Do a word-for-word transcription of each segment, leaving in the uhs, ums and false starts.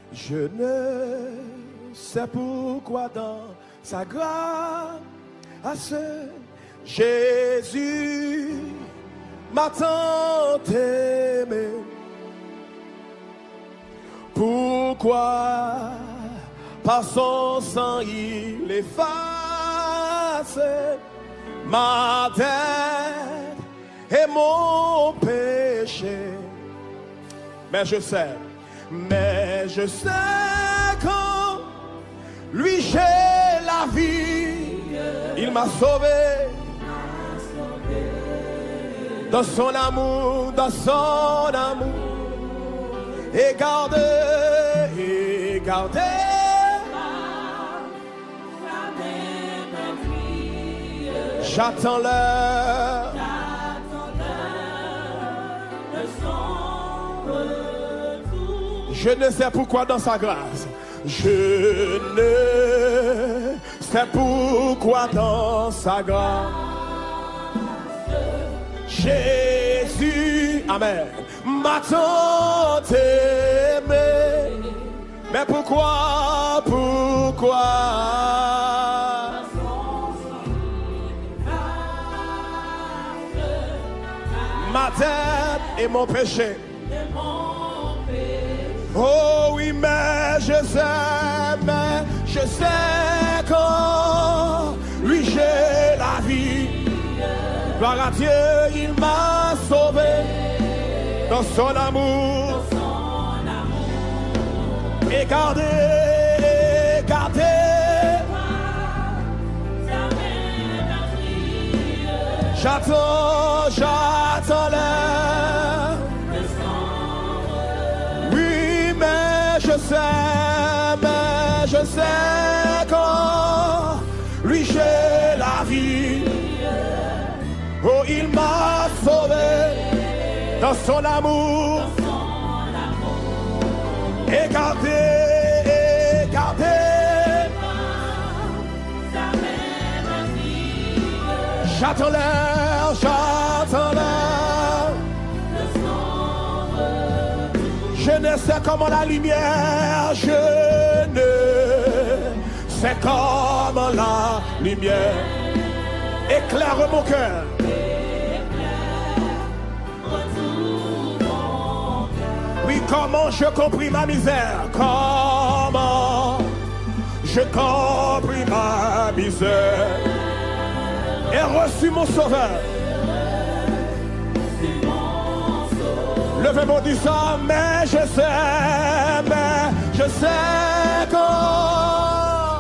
Je ne sais pourquoi dans sa grâce, Jésus m'a tant aimé. Pourquoi par son sang il efface ma dette et mon péché. Mais je sais, mais je sais qu'en lui j'ai la vie. Il m'a sauvé dans son amour, dans son amour. Et gardez, et gardez j'attends l'heure de son retour. Je ne sais pourquoi dans sa grâce. Je ne sais pourquoi dans sa grâce. Jésus, amen, m'a tant aimé. Mais pourquoi, pourquoi? Ma dette et mon péché. Oh oui, mais je sais, mais je sais qu'en lui j'ai la vie. Gloire à Dieu, il m'a sauvé dans son amour. Et gardez, gardez j'attends, j'attends l'heure. Oui, mais je sais, mais je sais qu'en lui j'ai la vie. Oh, il m'a sauvé dans son amour. Et gardez, et gardez j'attends l'heure, j'attends l'heure. Je ne sais comment la lumière, je ne sais comment la lumière éclaire mon cœur. Oui, comment je compris ma misère, comment je compris ma misère et reçu mon sauveur. Levez mon disant, mais je sais, mais je sais quand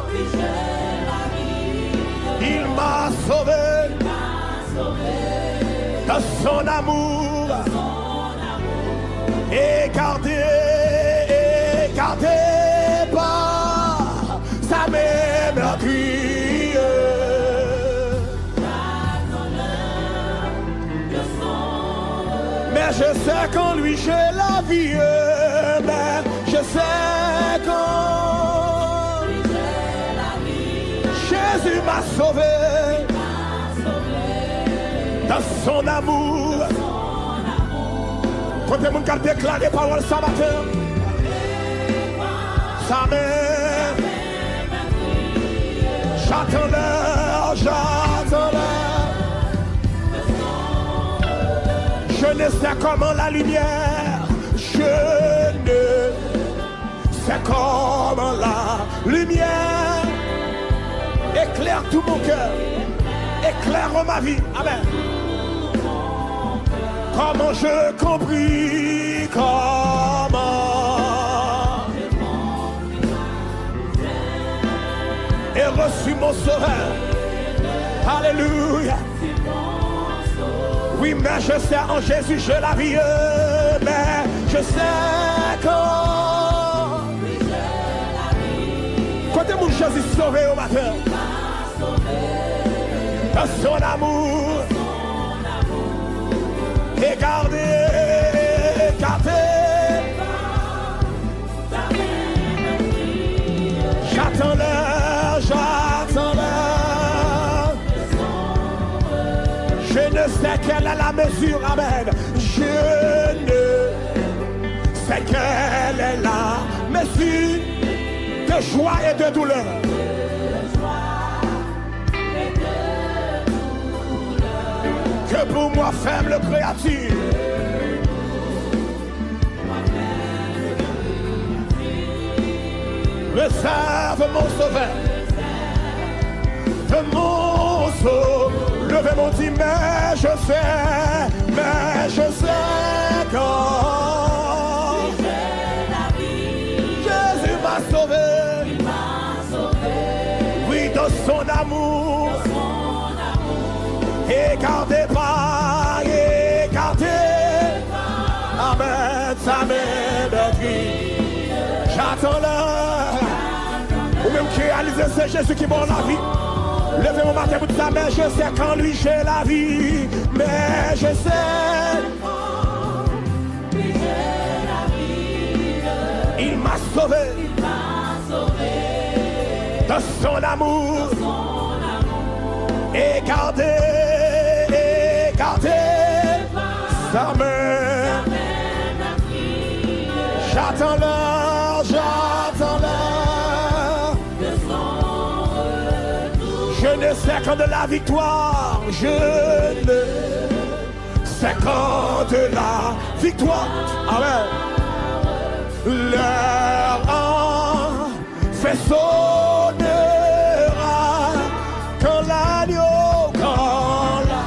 il m'a sauvé dans son amour. Et gardez, et gardez pas sa même crie. Mais je sais qu'en lui j'ai la vie. Mais je sais qu'en Jésus m'a sauvé dans son amour. Quand les gens qui déclarent les paroles ce matin, sa mère, j'attends l'heure, j'attends l'heure. Je ne sais comment la lumière, je ne sais comment la lumière éclaire tout mon cœur, éclaire ma vie. Amen. Comment je compris, comment et reçu mon sauveur. Alléluia. Oui, mais je sais en Jésus j'ai la vie, mais je sais quand côté mon Jésus sauvé au matin dans son amour. Et gardez, gardez j'attends l'heure, j'attends l'heure. Je ne sais quelle est la mesure, amen. Je ne sais quelle est la mesure joie et de douleur. Que pour moi faible créature, réserve mon sauveur, de mon sauveur. Levez mon dit, mais je sais, mais je sais quand Jésus m'a sauvé, oui, dans son amour, écarté par, écarté, amen, ça m'aide. J'attends l'heure, ou même qui réalise c'est Jésus qui m'a la vie. Levez mon matin pour dire ça, mais je sais qu'en lui j'ai la vie, mais je sais, il m'a sauvé, dans son amour, écarté, écarté, sa main, j'attends l'heure, j'attends l'heure. Je ne sais quand de la victoire, je ne sais quand de la victoire. Amen. L'heure en fait sonnera quand l'agneau, quand la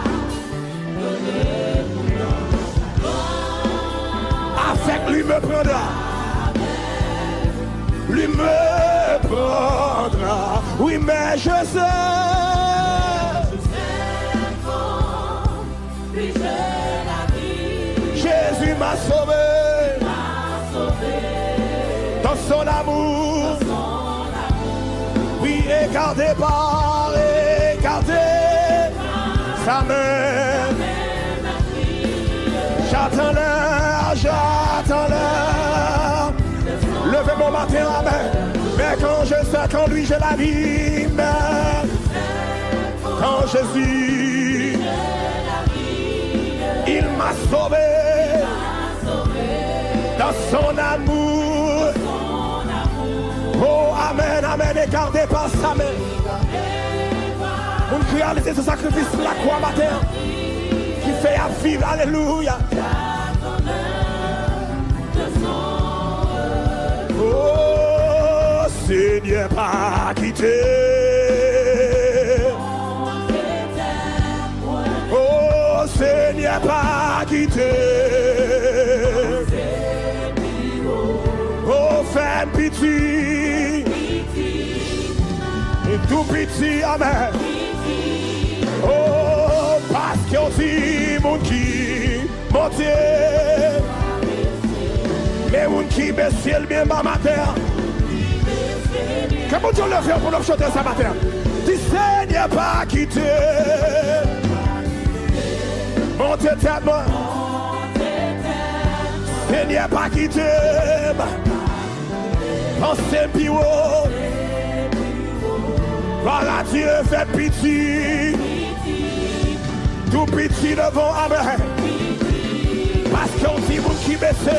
avec lui me prendra, lui me prendra. Oui, mais je sais, Jésus m'a sauvé, dans son amour, oui, écarté par, écarté sa main. J'attends l'heure, j'attends l'heure. Levez mon matin, amen. Mais quand je sais qu'en lui j'ai la vie, mais quand Jésus, il m'a sauvé, dans son amour. Oh, amen, amen, écarté par sa main. On réalise ce sacrifice de la croix matin qui fait à vivre, alléluia. Oh, Seigneur, pas quitté. Oh, Seigneur, pas quitté. Oh, fais pitié. Et tout pitié, amen. Oh, parce qu'il y a aussi mon qui monte. Mais mon qui baisse le bien ma matin. Comment Dieu le fait pour nous chanter ça matin? Dis Seigneur pas quitté. Monte tête moi. Seigneur pas quitté. Pensez plus haut. Voilà Dieu fait pitié. Tout pitié devant Abraham. Parce qu'on dit mon qui baisse.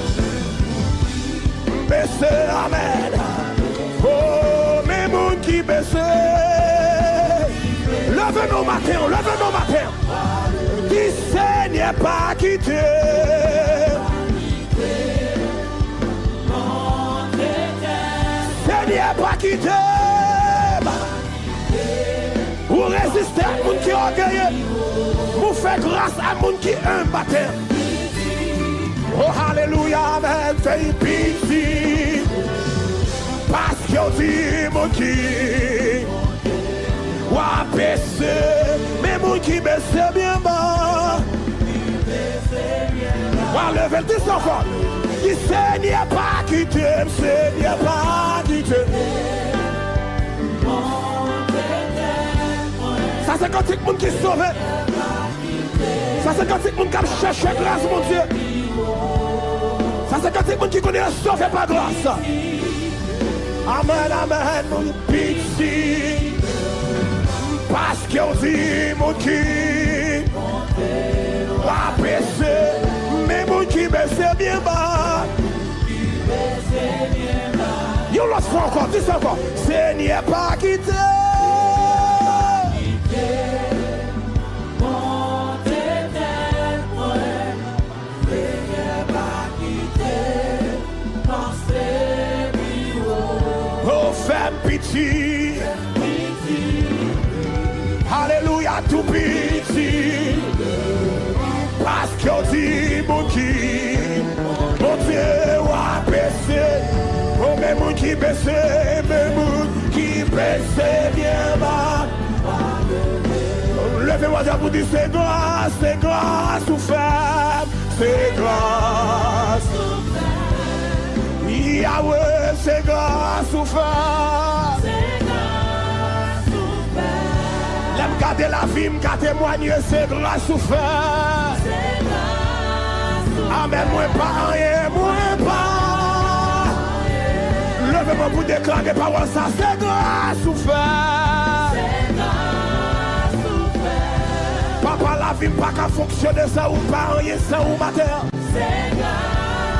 Baisse, amen. Oh, mes moun qui baisse. Levez-nous matin, levez-nous matin. Dis Seigneur pas quitté. Seigneur pas quitté. Vous résistez à moun qui orgueilleux. Vous faites grâce à moun qui aime matin. Oh, alléluia, amen, fais pitié. Parce qu'on dit mon qui wa baisse, mais mon qui baisse bien bas. Wa lever le dix encore. Dis Seigneur pas quitté, Seigneur pas quitté. Ça c'est quand il y a qui sauve. Ça c'est quand il y a qui cherche grâce, mon Dieu. Ça c'est quand il y a qui connaît sauvé par grâce. Amen, amen, mon pitié. Parce qu'on dit mon qui va baisser, mais mon qui baisse bien bas. Yo Dis-nous l'autre fois encore, dis ça encore. Seigneur pas quitté. Pitié, alléluia, tout pitié, parce qu'on dit mon qui, mon Dieu a baissé, oh même mon qui baissé, même mon qui baissé bien bas. Levez-moi pour dire c'est grâce, c'est grâce ou femme, c'est grâce. Yahweh, c'est grâce ou femme. C'est grâce ou femme. L'aime garder la vie, m'ka témoigner, c'est grâce ou femme. C'est grâce ou femme. Amen, moi pas rien, moi pas. Levez-moi pour déclarer parole ça, c'est grâce ou femme. C'est grâce ou femme. Papa, la vie pas qu'à fonctionner ça ou pas rien, ça ou matin. C'est grâce.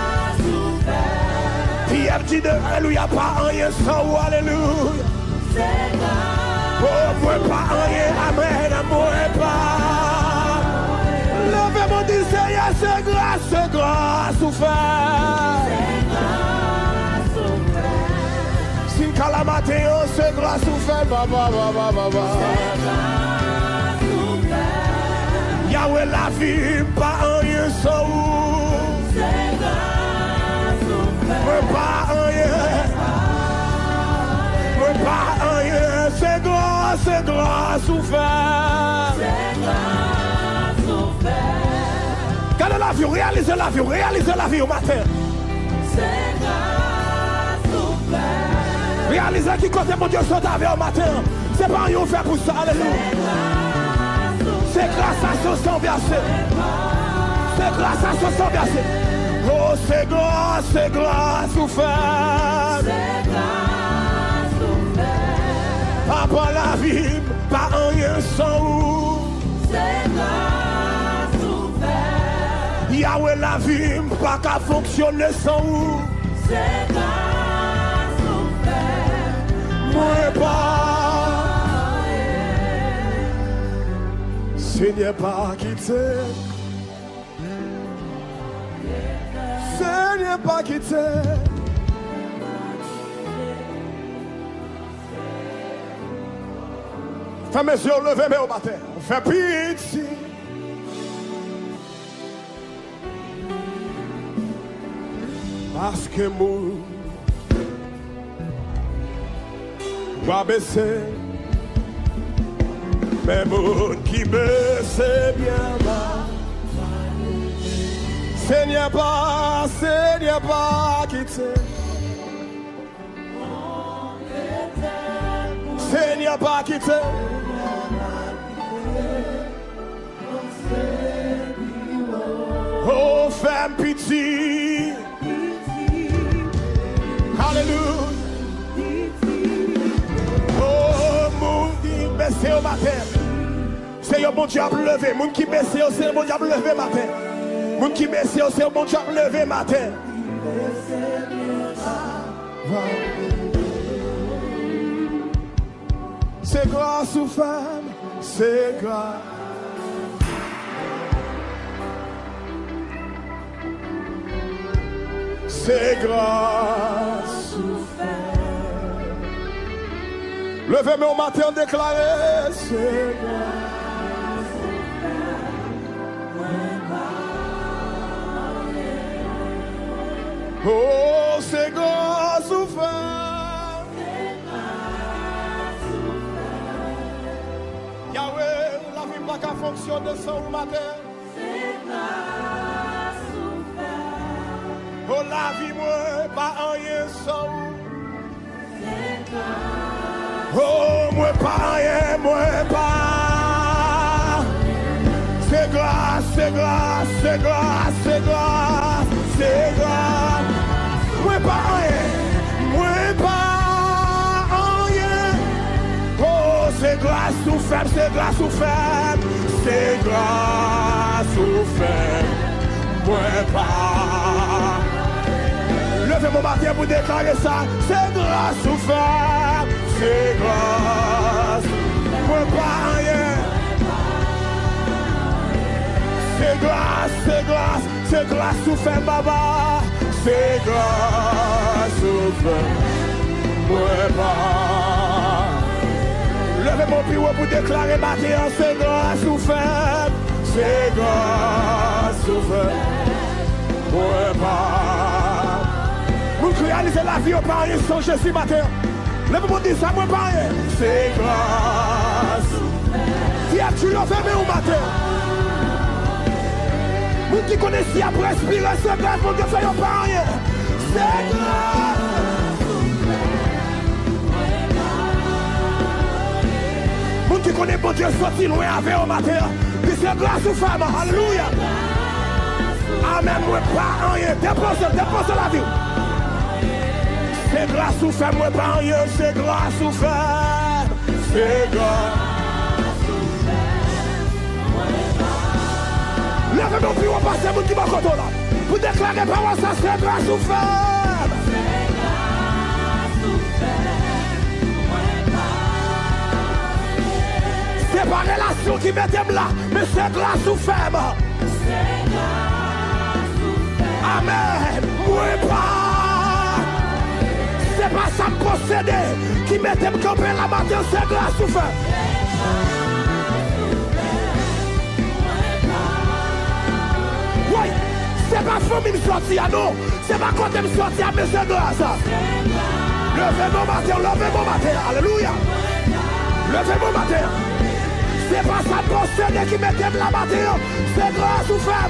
Pierre dit de alléluia, pas rien sans ou alléluia. C'est grâce. Oh, moi pas rien, amen, moi pas. Levez-moi, dis Seigneur, c'est grâce, c'est grâce ou faire. C'est grâce ou faire. Si calamateo, c'est grâce ou faire, ba ba ba ba ba ba. C'est grâce ou faire. Yahweh la vie, pas rien sans ou. C'est grâce. Moi pas rien, moi pas rien, c'est grâce, c'est grâce ou faire. C'est grâce ou faire. Gardez la vie, réalisez la vie, réalisez la vie au matin. C'est grâce ou faire. Réalisez qui côté mon Dieu sont avec au matin. C'est pas rien fait pour ça, alléluia. C'est grâce à ce sang versé. C'est grâce à ce sang versé. Oh, c'est grâce, c'est grâce ou femme. C'est grâce ou femme. Papa la vie, pas rien sans ou. C'est grâce ou femme. Yahweh la vie, pas qu'à fonctionner sans ou. C'est grâce ou femme. Moi pas. Seigneur pas quitté. Seigneur pas quitté. Fais mes yeux levés, mais au matin. Fais pitié. Parce que moi, va baisser. Mais mon qui baisse bien bas. Seigneur pas, Seigneur pas quitté. Seigneur pas quitté. Oh, fais pitié. Alléluia. Oh, mon qui baisse au matin. C'est le bon Dieu à lever. Mon qui baisse, c'est le bon Dieu à lever matin. Moun qui baisse, c'est un bon job levé matin. C'est grâce ou femme, c'est grâce. C'est grâce ou femme. Levez-moi au matin déclaré, c'est grâce. Oh, c'est grâce ou femme. Yahweh, la vie pas qu'à fonctionner sans le matin. C'est grâce ou femme. Oh, la vie, moi, pas rien sans. C'est grâce. Oh, moi, pas rien, moi, pas. C'est grâce, c'est grâce, c'est grâce, c'est grâce, c'est grâce. Moi pas rien, moi pas rien. Oh, c'est grâce ou faible, c'est grâce ou faible, c'est grâce ou faible. Moi pas. Levez mon matin pour déclarer ça. C'est grâce ou femme. C'est grâce. Moi pas rien. C'est grâce, c'est grâce, c'est grâce ou femme, baba. C'est grâce ou femme. Moi pas. Levez mon bureau pour déclarer matin. C'est grâce ou femme. C'est grâce ou femme. Moi pas. Vous réalisez la vie au pareil sans Jésus matin. Levez-moi dire ça, moi pareil. C'est grâce. Si tu l'as fait au matin. Vous qui connaissez après respirer, c'est grâce pour Dieu fait au pareil. C'est grâce. Vous qui connaissez bon Dieu sorti loin avec au matin. Puis c'est grâce aux femmes. Alléluia. Amen. Moi pas rien. Dépose, dépose la vie. C'est grâce ou fait, moi pas rien, c'est grâce ou fait, c'est grâce ou fait. Levez mon bureau, passez mon qui m'a côté là. Pour déclarer par moi ça, c'est grâce ou fait. C'est grâce ou fait. C'est pas relation qui m'aide là, mais c'est grâce ou fait. C'est grâce ou fait. Amen. Moi pas. C'est pas ça me posséder qui mettait me camper la matin, c'est grâce ou fait. Oui, c'est pas famille me sortir, non. C'est pas côté me sortir, mais c'est grâce. Levez mon matin, levez mon matin, alléluia. Levez mon matin. C'est pas ça me posséder qui mettait me la matin, c'est grâce ou fait.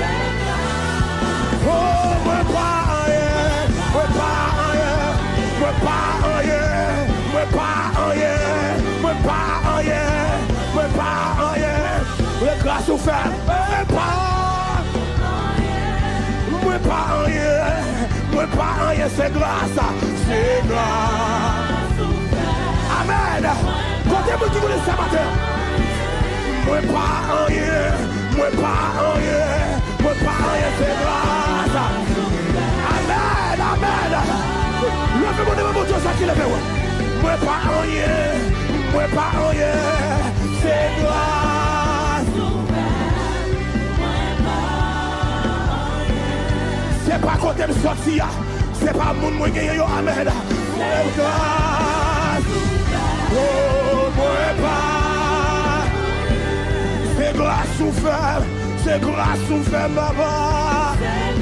Oh, moi pas rien, moi pas rien. Moi pas rien, moi pas rien, moi pas rien, moi pas rien. Moi grâce au fer, moi pas, moi pas rien, moi pas rien, c'est grâce, c'est grâce. Amen. Quand vous qui voulez ça matin, moi pas rien, moi pas rien, moi pas rien, c'est grâce. Amen, amen. Levez-moi devant mon Dieu, ça qui lève. Moi pas rien, moi pas rien, c'est grâce. C'est pas quand elle sortit, c'est pas mon moi qui yo amen. C'est grâce. Oh, moi pas. C'est grâce ou femme, c'est grâce ou femme, baba.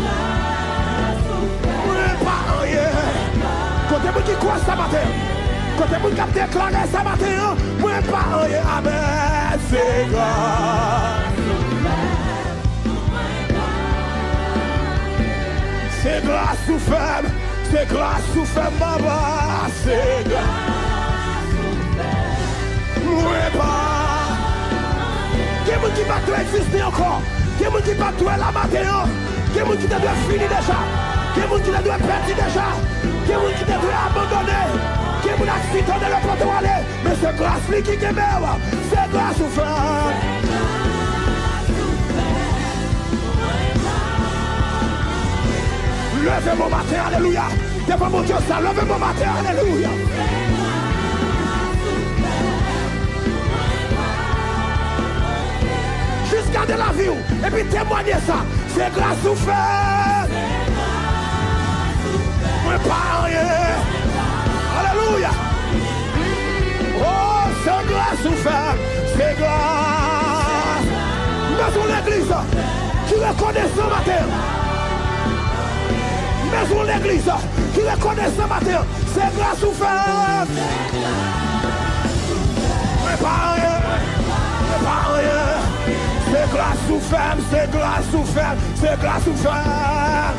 Moi pas rien. Quand vous qui croit ça matin, quand vous qui déclaré ça matin, moi pas rien, amen, c'est grâce. C'est grâce ou femme, c'est grâce ou femme, baba, c'est grâce ou femme. Moi pas. Qui vous qui va tout exister encore? Qui vous qui va tout la matin? Qui vous qui doit finir déjà? Qui vous qui doit perdre déjà? Qui vous qui doit abandonner? Qui vous accident de le porte aller? Mais c'est grâce lui qui est meilleur. C'est grâce ou femme. Levez mon matin, alléluia. Devant mon Dieu, ça, levez mon matin, alléluia. Jusqu'à de la vie, et puis témoignez ça. C'est grâce ou fait. Mais pas rien. Alléluia. Oh, c'est grâce ou fait. C'est grâce. Maison l'église, qui reconnaît ce matin. Maison l'église, qui reconnaît ce matin. C'est grâce ou fait. Mais pas rien. Mais pas rien. C'est grâce ou femme, c'est grâce ou femme, c'est grâce ou femme.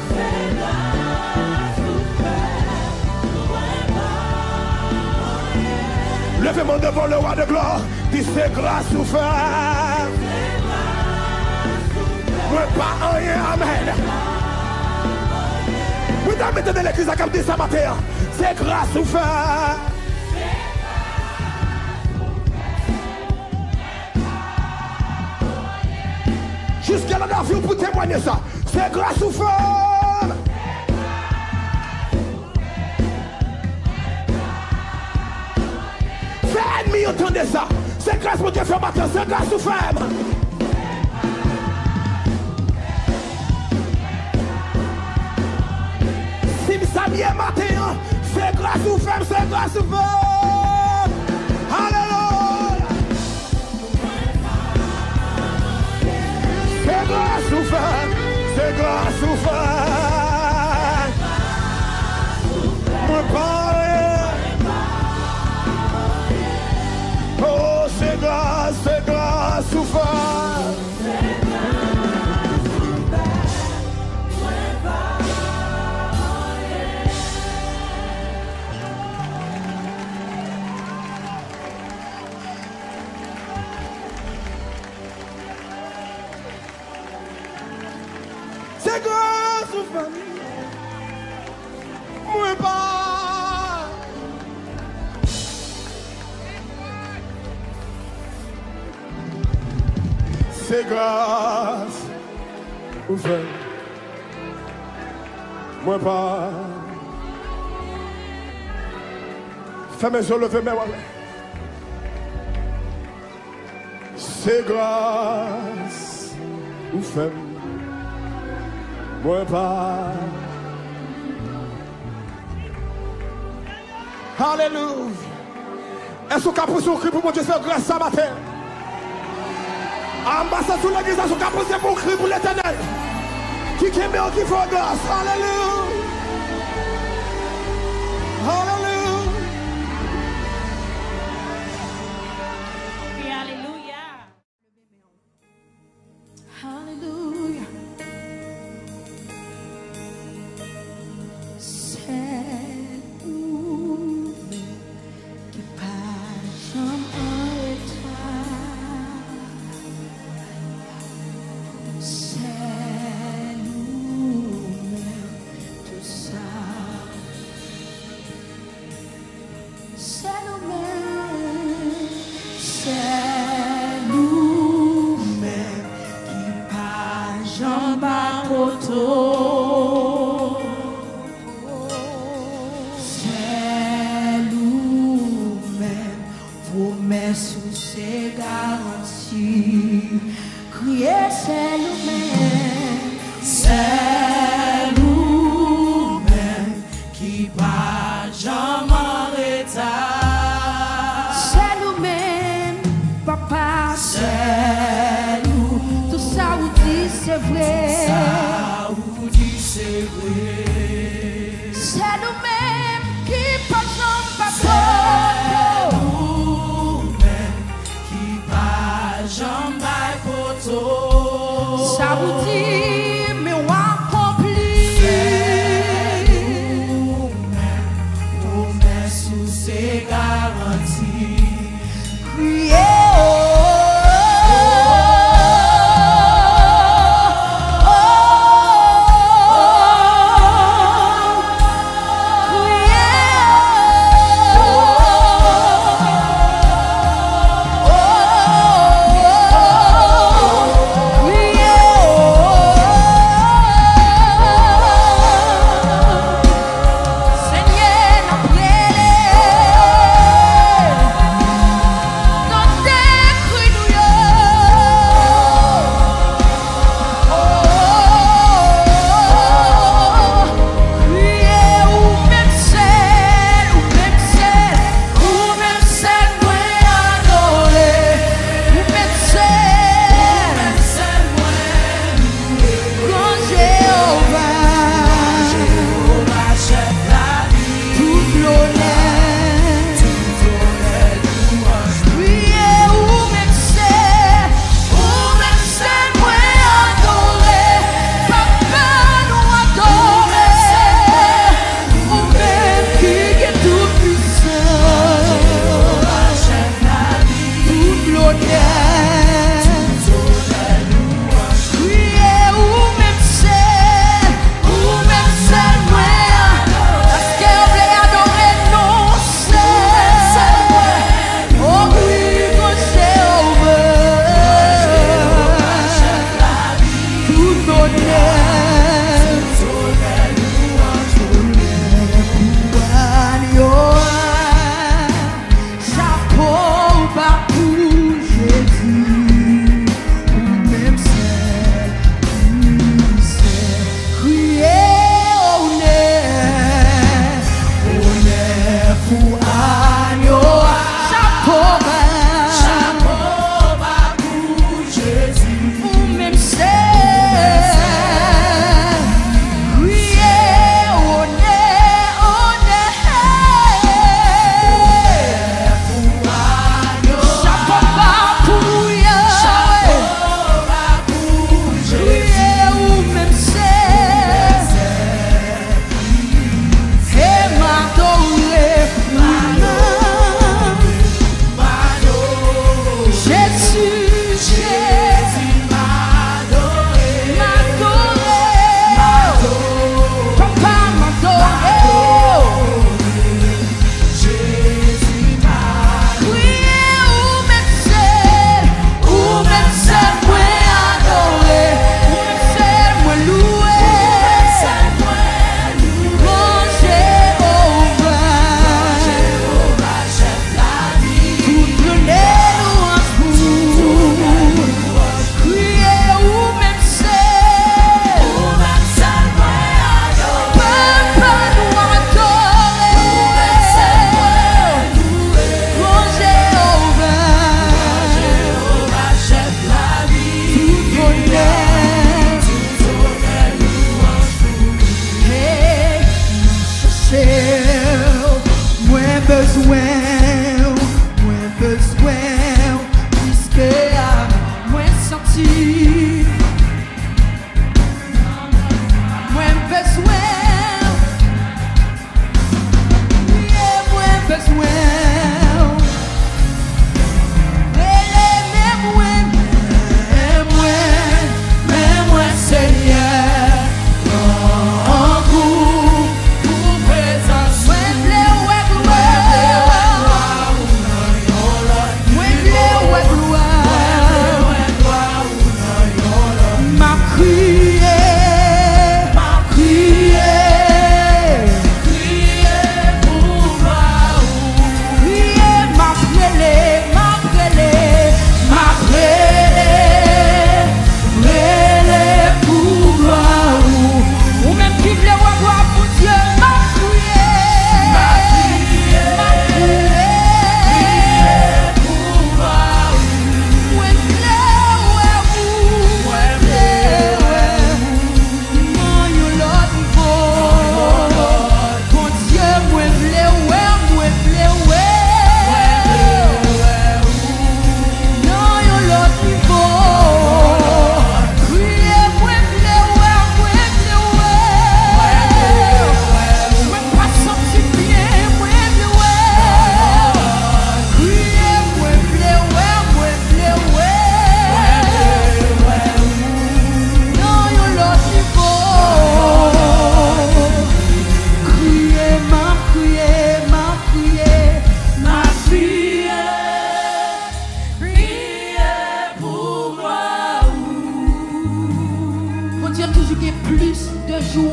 Levez-moi devant le roi de gloire, dis c'est grâce ou femme. Moi pas rien, amen. Vous mettez de l'église à comme dit ça matin, c'est grâce ou femme. Jusqu'à la vie pour témoigner ça. C'est grâce ou femme. famille entendez ça. C'est grâce pour Dieu fait matin, c'est grâce aux femmes. Si me saviez matin, c'est grâce aux femmes, c'est grâce aux femmes. Alléluia. C'est grâce aux femmes, c'est grâce aux femmes. Moi parler. Oh, c'est grâce, c'est grâce aux femmes. C'est grâce aux femmes. Moi pas. C'est grâce aux femmes. Moi pas. Fais mes yeux levés, mais voilà. C'est grâce aux femmes. Moi pas. Alléluia. Est-ce qu'on a posé un cri pour mon Dieu faire grâce ce matin? Ambassade sur l'église, est-ce qu'on a posé un cri pour l'éternel? Qui aime qui fait grâce? Alléluia. Alléluia. Oui, alléluia. Hallelujah. C'est nous qui passons en retard. C'est nous-mêmes tout ça. C'est nous-mêmes. C'est nous-mêmes qui passons par auto. Sous ses garanties, crier c'est nous-mêmes, c'est nous-mêmes qui pas jamais en retard. C'est nous-mêmes, papa, c'est nous. Tout ça vous dit c'est vrai. Ça vous dit c'est vrai. C'est nous-mêmes qui pas jamais papa. Ça vous dit, mais on accomplit. C'est nous-mêmes, promesse sous ses garanties. Criez, oh, oh, oh,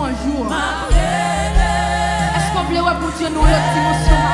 un jour. Est-ce qu'on voulait voir pour Dieu nous le dimanche matin?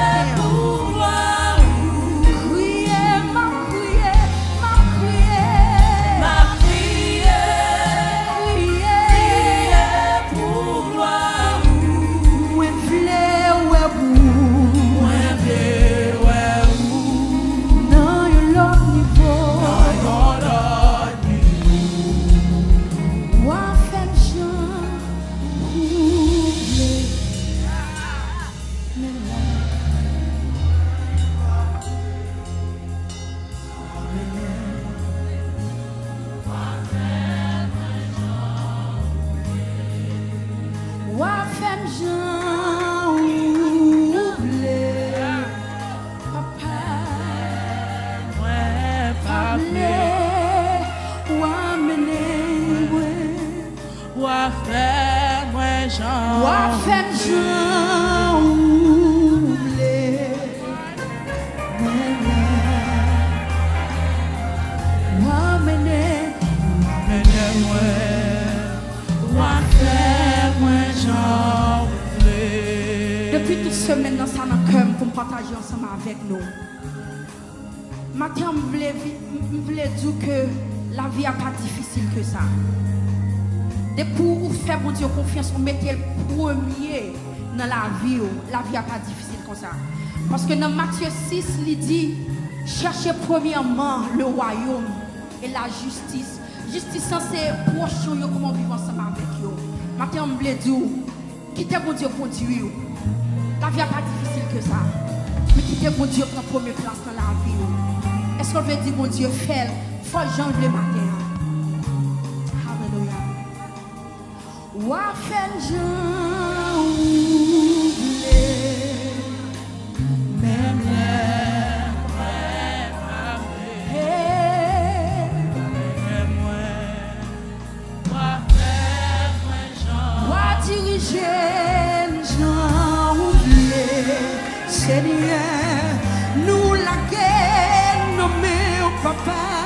Depuis toute semaine dans ça dans le cœur pour partager ensemble avec nous. Maintenant, je voulais dire que la vie n'est pas difficile que ça. Et pour faire mon Dieu confiance, on mettait le premier dans la vie. La vie n'est pas difficile comme ça. Parce que dans Matthieu six, il dit, cherchez premièrement le royaume et la justice. Justice, c'est proche de comment vivre ensemble avec eux. Maintenant, je voulais dire, quittez mon Dieu pour Dieu. La vie n'est pas difficile que ça. Mais quittez mon Dieu pour la première place dans la vie. Est-ce qu'on veut dire, mon Dieu, fait, faut j'en le matin. Alléluia. Wa fait j'en même Seigneur, nous la guerre nommée au papa.